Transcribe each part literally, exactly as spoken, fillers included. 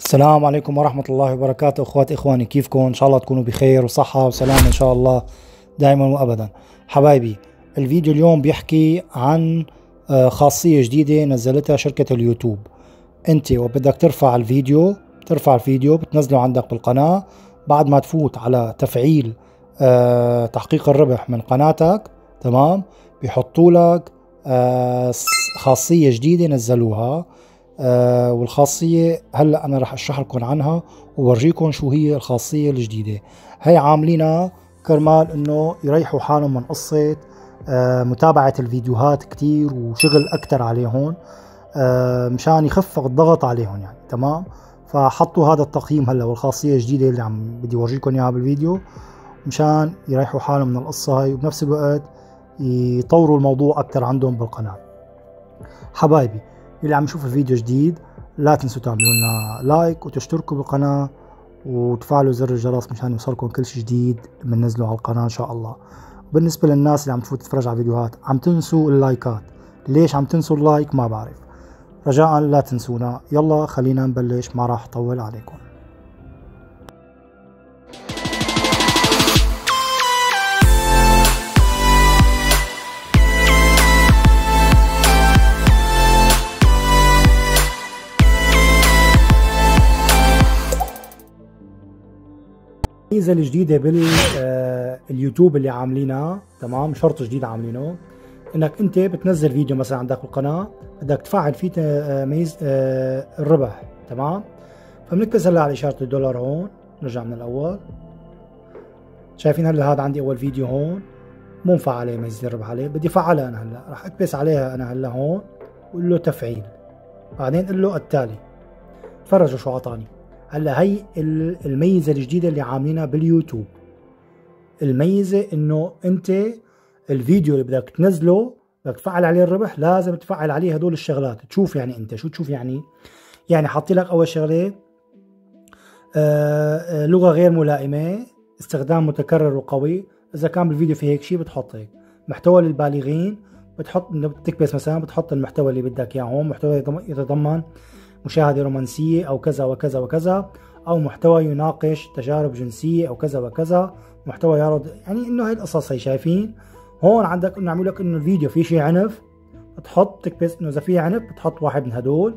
السلام عليكم ورحمة الله وبركاته. اخواتي اخواني، كيفكم؟ ان شاء الله تكونوا بخير وصحة وسلام ان شاء الله دائما وابدا. حبايبي، الفيديو اليوم بيحكي عن آه، خاصية جديدة نزلتها شركة اليوتيوب. انت وبدك ترفع الفيديو ترفع الفيديو بتنزله عندك بالقناة. بعد ما تفوت على تفعيل آه، تحقيق الربح من قناتك، تمام، بيحطوا لك آه، خاصية جديدة نزلوها. آه والخاصية هلا أنا رح أشرح لكم عنها وورجيكم شو هي الخاصية الجديدة. هي عاملينها كرمال إنه يريحوا حالهم من قصة آه متابعة الفيديوهات كتير وشغل أكتر عليهم، آه مشان يخفف الضغط عليهم يعني. تمام، فحطوا هذا التقييم هلا والخاصية الجديدة اللي عم بدي أورجيكم إياها بالفيديو، مشان يريحوا حالهم من القصة هاي وبنفس الوقت يطوروا الموضوع أكتر عندهم بالقناة. حبايبي اللي عم يشوف الفيديو جديد، لا تنسوا تعملوا لنا لايك وتشتركوا بالقناة وتفعلوا زر الجرس مشان يوصلكم كل شيء جديد بننزله على القناة ان شاء الله. وبالنسبة للناس اللي عم تفوت تتفرج على فيديوهات عم تنسوا اللايكات، ليش عم تنسوا اللايك ما بعرف، رجاء لا تنسونا. يلا خلينا نبلش، ما راح اطول عليكم. الميزة الجديدة باليوتيوب اللي عاملينها، تمام، شرط جديد عاملينه، انك انت بتنزل فيديو مثلا عندك بالقناة بدك تفعل فيه ميزة الربح، تمام. فبنكبس هلا على اشارة الدولار هون، نرجع من الاول. شايفين هلا هذا عندي اول فيديو هون مو مفعلة ميزة الربح عليه، بدي افعلها انا هلا. راح اكبس عليها انا هلا هون وقول له تفعيل، بعدين قل له التالي. تفرجوا شو عطاني هلا. هي الميزة الجديدة اللي عاملينها باليوتيوب. الميزة انه انت الفيديو اللي بدك تنزله بدك تفعل عليه الربح، لازم تفعل عليه هدول الشغلات. تشوف يعني انت شو تشوف يعني يعني حاطي لك اول شغلة آه لغة غير ملائمة، استخدام متكرر وقوي. اذا كان بالفيديو في هيك شيء بتحط هيك. محتوى للبالغين بتحط، بتكبس مثلا بتحط المحتوى اللي بدك اياه هون. محتوى يتضمن مشاهدة رومانسية أو كذا وكذا وكذا، أو محتوى يناقش تجارب جنسية أو كذا وكذا، محتوى يعرض يعني إنه هاي القصص. هي شايفين هون عندك إنه عملوا لك إنه الفيديو في شيء عنف، بتحط تكبس إنه إذا في عنف بتحط واحد من هدول.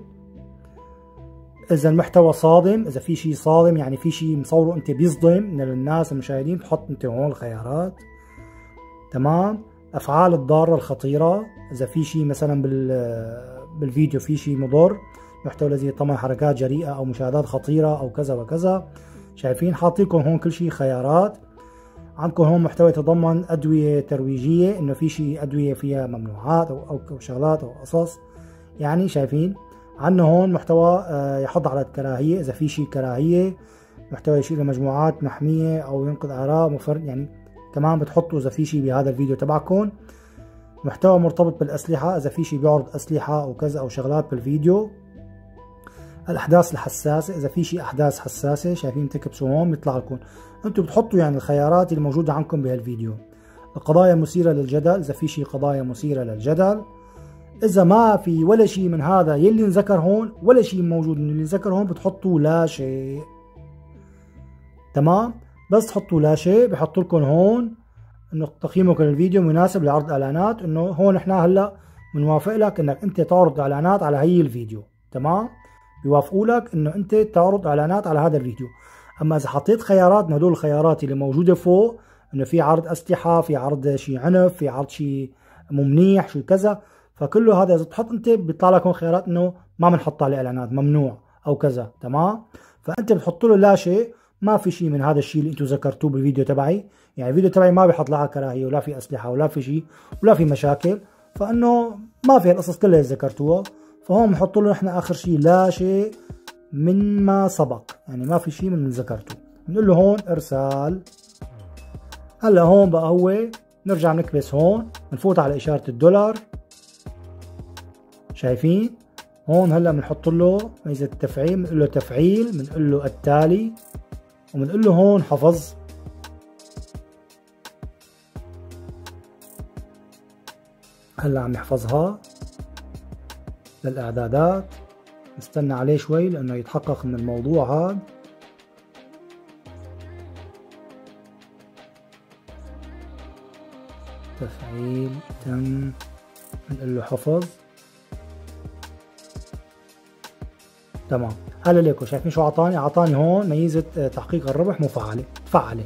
إذا المحتوى صادم، إذا في شيء صادم يعني في شيء مصوره أنت بيصدم من الناس المشاهدين، بتحط أنت هون الخيارات، تمام. أفعال الضارة الخطيرة، إذا في شيء مثلا بال بالفيديو في شيء مضر، محتوى الذي يتضمن حركات جريئة أو مشاهدات خطيرة أو كذا وكذا. شايفين حاطيلكم هون كل شيء خيارات. عندكم هون محتوى يتضمن أدوية ترويجية، إنه في شيء أدوية فيها ممنوعات أو أو شغلات أو قصص يعني. شايفين عندنا هون محتوى يحض على الكراهية، إذا في شيء كراهية. محتوى يشير لمجموعات محمية أو ينقذ آراء مفرد يعني، كمان بتحطوا إذا في شيء بهذا الفيديو تبعكم. محتوى مرتبط بالأسلحة، إذا في شيء بيعرض أسلحة أو كذا أو شغلات بالفيديو. الأحداث الحساسة، إذا في شيء أحداث حساسة. شايفين تكبسوا هون بيطلع لكم، أنتم بتحطوا يعني الخيارات اللي موجودة عندكم بهالفيديو. القضايا مثيرة للجدل، إذا في شيء قضايا مثيرة للجدل. إذا ما في ولا شيء من هذا يلي انذكر هون، ولا شيء موجود من اللي انذكر هون، بتحطوا لا شيء، تمام. بس تحطوا لا شيء بحط لكم هون انه تقييمك للفيديو مناسب لعرض اعلانات. انه هون احنا هلا بنوافق لك انك انت تعرض اعلانات على هي الفيديو، تمام. بيوافقوا لك انه انت تعرض اعلانات على هذا الفيديو. اما اذا حطيت خيارات من هدول الخيارات اللي موجوده فوق، انه في عرض اسلحه، في عرض شيء عنف، في عرض شيء مو منيح، شيء كذا، فكله هذا اذا تحط انت بيطلع لك هون خيارات انه ما بنحط عليه اعلانات، ممنوع او كذا، تمام. فانت بتحط له لا شيء، ما في شيء من هذا الشيء اللي انتم ذكرتوه بالفيديو تبعي. يعني الفيديو تبعي ما بيحط لا كراهيه ولا في اسلحه ولا في شيء ولا في مشاكل، فانه ما في القصص كلها اللي ذكرتوها. فهون بنحط له نحن اخر شيء لا شيء مما سبق، يعني ما في شيء من اللي ذكرته. بنقول له هون ارسال. هلا هون بقى هو نرجع نكبس هون، بنفوت على اشاره الدولار. شايفين هون هلا بنحط له ميزه التفعيل، بنقول له تفعيل، بنقول له التالي، وبنقول له هون حفظ. هلا عم يحفظها للاعدادات. نستنى عليه شوي لانه يتحقق من الموضوع هذا. تفعيل تم، نقول له حفظ. تمام. هلا ليكو شايفين شو عطاني؟ عطاني هون ميزة تحقيق الربح مفعلة، تفعلة.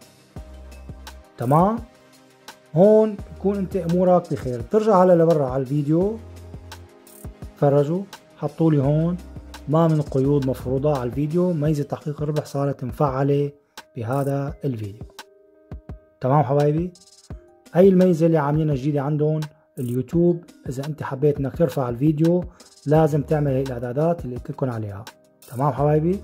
تمام. هون بكون انت امورك بخير. بترجع هلا لبرا على الفيديو، تفرجوا حطوا لي هون ما من قيود مفروضة على الفيديو، ميزة تحقيق الربح صارت مفعلة بهذا الفيديو. تمام حبايبي؟ هاي الميزة اللي عاملينها جديدة عندهم اليوتيوب. اذا انت حبيت انك ترفع الفيديو لازم تعمل هي الاعدادات اللي قلت لكم عليها. تمام حبايبي؟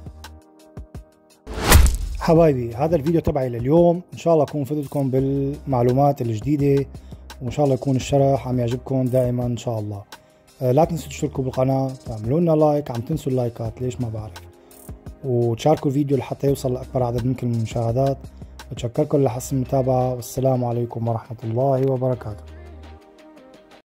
حبايبي هذا الفيديو تبعي لليوم، ان شاء الله اكون فدتكم بالمعلومات الجديدة، وان شاء الله يكون الشرح عم يعجبكم دائما ان شاء الله. لا تنسوا تشتركوا بالقناة، تعملوا لنا لايك، عم تنسوا اللايكات ليش ما بعرف، وتشاركوا الفيديو لحتى يوصل لأكبر عدد ممكن من المشاهدات. بتشكركم لحسن المتابعة، والسلام عليكم ورحمة الله وبركاته.